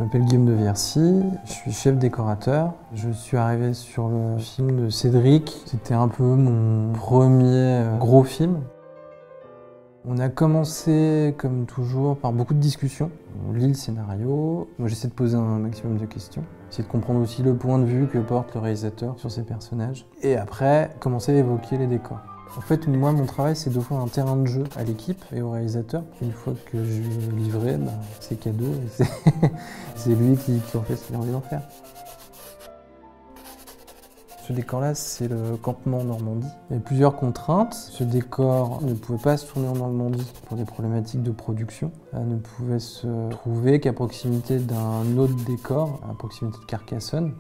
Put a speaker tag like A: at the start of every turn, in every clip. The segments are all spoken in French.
A: m'appelle Guillaume de Versy, je suis chef décorateur. Je suis arrivé sur le film de Cédric. C'était un peu mon premier gros film. On a commencé, comme toujours, par beaucoup de discussions. On lit le scénario. Moi, j'essaie de poser un maximum de questions. J'essaie de comprendre aussi le point de vue que porte le réalisateur sur ses personnages. Et après, commencer à évoquer les décors. En fait, moi, mon travail, c'est d'offrir un terrain de jeu à l'équipe et au réalisateur. Une fois que je lui ai livré, c'est cadeau et c'est lui qui en fait ce qu'il a envie d'en faire. Ce décor-là, c'est le campement Normandie. Il y a plusieurs contraintes. Ce décor ne pouvait pas se tourner en Normandie pour des problématiques de production. Elle ne pouvait se trouver qu'à proximité d'un autre décor, à proximité de Carcassonne.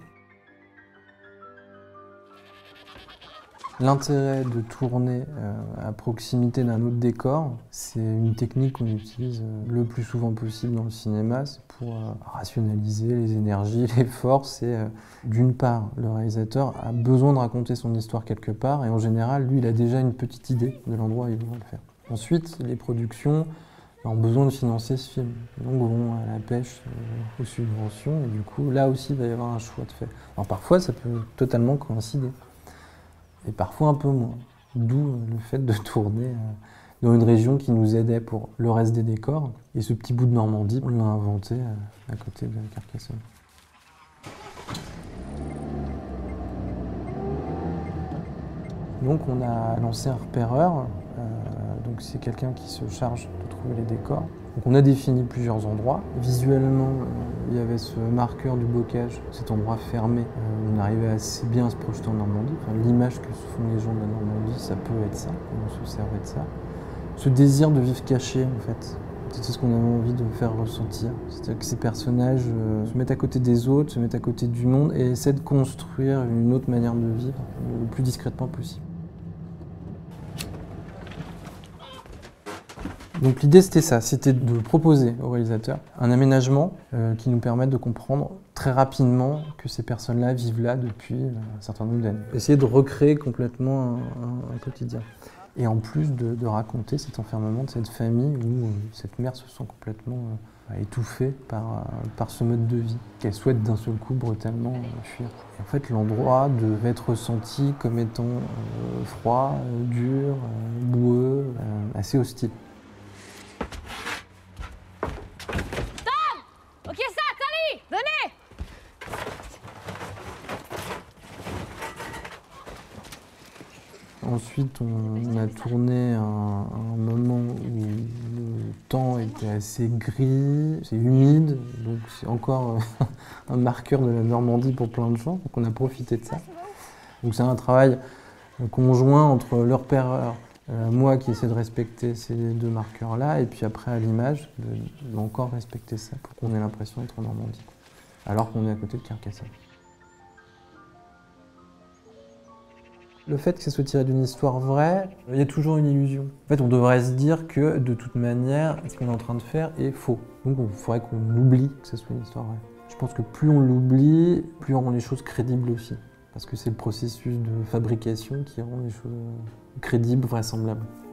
A: L'intérêt de tourner à proximité d'un autre décor, c'est une technique qu'on utilise le plus souvent possible dans le cinéma, c'est pour rationaliser les énergies, les forces. Et d'une part, le réalisateur a besoin de raconter son histoire quelque part, et en général, lui, il a déjà une petite idée de l'endroit où il voudrait le faire. Ensuite, les productions ont besoin de financer ce film, donc vont à la pêche aux subventions, et du coup, là aussi, il va y avoir un choix de fait. Alors parfois, ça peut totalement coïncider. Et parfois un peu moins. D'où le fait de tourner dans une région qui nous aidait pour le reste des décors. Et ce petit bout de Normandie, on l'a inventé à côté de Carcassonne. Donc on a lancé un repéreur. Donc c'est quelqu'un qui se charge de trouver les décors. Donc on a défini plusieurs endroits. Visuellement, il y avait ce marqueur du bocage, cet endroit fermé. On arrivait assez bien à se projeter en Normandie. Enfin, l'image que se font les gens de la Normandie, ça peut être ça. On se servait de ça. Ce désir de vivre caché, en fait, c'était ce qu'on avait envie de faire ressentir. C'est-à-dire que ces personnages se mettent à côté des autres, se mettent à côté du monde et essaient de construire une autre manière de vivre le plus discrètement possible. Donc l'idée c'était ça, c'était de proposer au réalisateur un aménagement qui nous permette de comprendre très rapidement que ces personnes-là vivent là depuis un certain nombre d'années. Essayer de recréer complètement un quotidien. Et en plus de raconter cet enfermement de cette famille où cette mère se sent complètement étouffée par ce mode de vie, qu'elle souhaite d'un seul coup brutalement fuir. Et en fait l'endroit devait être ressenti comme étant froid, dur, boueux, assez hostile. Ensuite, on a tourné un moment où le temps était assez gris, c'est humide, donc c'est encore un marqueur de la Normandie pour plein de gens, donc on a profité de ça. Donc c'est un travail conjoint entre le repéreur, moi qui essaie de respecter ces deux marqueurs-là, et puis après à l'image, de encore respecter ça pour qu'on ait l'impression d'être en Normandie, alors qu'on est à côté de Carcassonne. Le fait que ça soit tiré d'une histoire vraie, il y a toujours une illusion. En fait, on devrait se dire que, de toute manière, ce qu'on est en train de faire est faux. Donc il faudrait qu'on oublie que ce soit une histoire vraie. Je pense que plus on l'oublie, plus on rend les choses crédibles aussi. Parce que c'est le processus de fabrication qui rend les choses crédibles, vraisemblables.